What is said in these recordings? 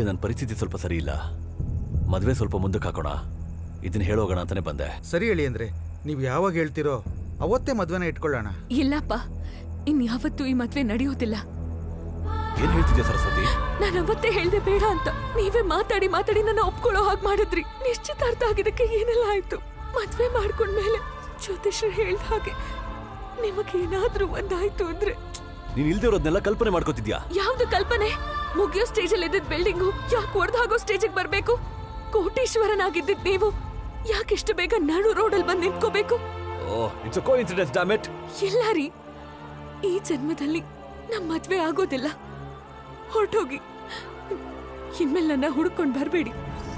ನನ್ನ ಪರಿಸ್ಥಿತಿ ಸ್ವಲ್ಪ ಸರಿ ಇಲ್ಲ. ಮದುವೆ ಸ್ವಲ್ಪ ಮುಂದಕ್ಕೆ ಹಾಕೋಣ, ಇದನ್ನ ಹೇಳೋಗೋಣ ಅಂತಾನೆ ಬಂದೆ. ಸರಿ ಹೇಳಿ ಅಂದ್ರೆ ನೀವು ಯಾವಾಗ ಹೇಳ್ತಿರೋ ಅವತ್ತೇ ಮದ್ವೆನ ಇಟ್ಕೊಳ್ಳೋಣ. ಇಲ್ಲಪ್ಪ, ಇನ್ಯಾವತ್ತೂ ಈ ಮದ್ವೆ ನಡೆಯೋದಿಲ್ಲ. ಏನ್ ಹೇಳ್ತಿದ್ಯಾ ಸರಸ್ವತಿ? ನಾನು ಅವತ್ತೇ ಹೇಳ್ದೆ ಬೇಡ ಅಂತ. ನೀವೇ ಮಾತಾಡಿ ಮಾತಾಡಿ ನನ್ನ ಒಪ್ಕೊಳ್ಳೋ ಹಾಗೆ ಮಾಡಿದ್ರಿ. ನಿಶ್ಚಿತಾರ್ಥ ಆಗಿದ್ದಕ್ಕೆ ಏನೆಲ್ಲ ಆಯ್ತು. ಮದ್ವೆ ಮಾಡ್ಕೊಂಡ್ಮೇಲೆ ಜ್ಯೋತಿಷ್ರು ಹೇಳ್ದ ಹಾಗೆ ನಿಮಗೇನಾದ್ರೂ ಒಂದಾಯ್ತು ಅಂದ್ರೆ. ನೀನ್ ಇಲ್ದೇ ಇರೋದ್ನೆಲ್ಲ ಕಲ್ಪನೆ ಮಾಡ್ಕೋತಿದ್ಯಾ? ಯಾವ್ದು ಕಲ್ಪನೆ? ಮುಗಿಯೋ ಸ್ಟೇಜಲ್ಲಿ ಇದ್ದಿದ್ ಬಿಲ್ಡಿಂಗು ಯಾಕೆ ಒಡೆದು ಹಾಗೋ ಸ್ಟೇಜಿಗೆ ಬರ್ಬೇಕು? ಕೋಟೀಶ್ವರನಾಗಿದ್ದಿದ್ ನೀವು ಯಾಕೆಷ್ಟು ಬೇಗ ನಡು ರೋಡಲ್ಲಿ ಬಂದು ನಿಂತ್ಕೋಬೇಕು? It's a coincidence, damn it. ಇಲ್ಲ ರೀ, ಈ ಜನ್ಮದಲ್ಲಿ ನಮ್ ಮದ್ವೆ ಆಗೋದಿಲ್ಲ. ಹೊರಟೋಗಿ, ಇನ್ಮೇಲೆ ನನ್ನ ಹುಡ್ಕೊಂಡ್ ಬರ್ಬೇಡಿ.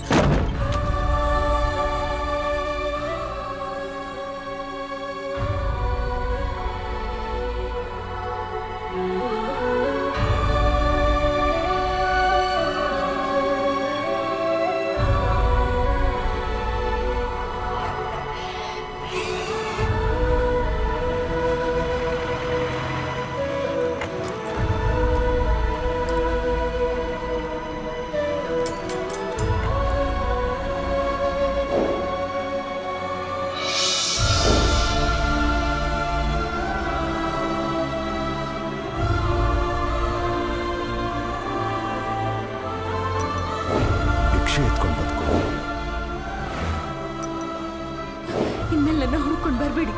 ಇನ್ಮೇಲೆ ನನ್ನ ಹುಡ್ಕೊಂಡ್ ಬರ್ಬೇಡಿ.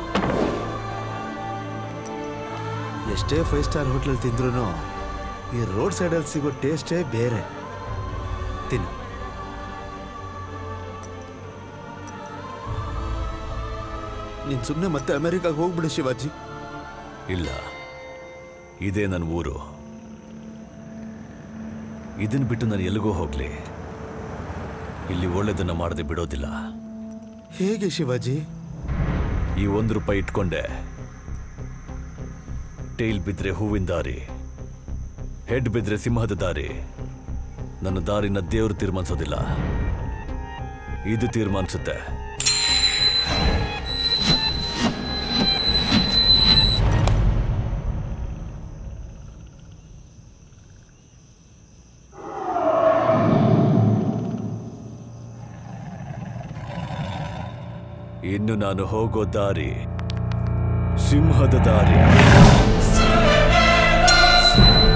ಎಷ್ಟೇ 5 ಸ್ಟಾರ್ ಹೋಟೆಲ್ ತಿಂದ್ರೂ ಈ ರೋಡ್ ಸೈಡಲ್ಲಿ ಸಿಗೋ ಟೇಸ್ಟೇ ಬೇರೆ. ತಿನ್ನು. ನೀನು ಸುಮ್ಮನೆ ಮತ್ತೆ ಅಮೆರಿಕಾಗೆ ಹೋಗ್ಬಿಡು ಶಿವಾಜಿ. ಇಲ್ಲ, ಇದೇ ನನ್ನ ಊರು. ಇದನ್ ಬಿಟ್ಟು ನಾನು ಎಲ್ಲಿಗೋ ಹೋಗ್ಲಿ, ಇಲ್ಲಿ ಒಳ್ಳೇದನ್ನ ಮಾಡದೆ ಬಿಡೋದಿಲ್ಲ. ಹೇಗೆ ಶಿವಾಜಿ? ಈ ₹1 ಇಟ್ಕೊಂಡೆ. ಟೈಲ್ ಬಿದ್ರೆ ಹೂವಿನ ದಾರಿ, ಹೆಡ್ ಬಿದ್ರೆ ಸಿಂಹದ ದಾರಿ. ನನ್ನ ದಾರಿನ ದೇವರು ತೀರ್ಮಾನಿಸೋದಿಲ್ಲ, ಇದು ತೀರ್ಮಾನಿಸುತ್ತೆ. ಇನ್ನು ನಾನು ಹೋಗೋ ದಾರಿ ಸಿಂಹದ ದಾರಿ.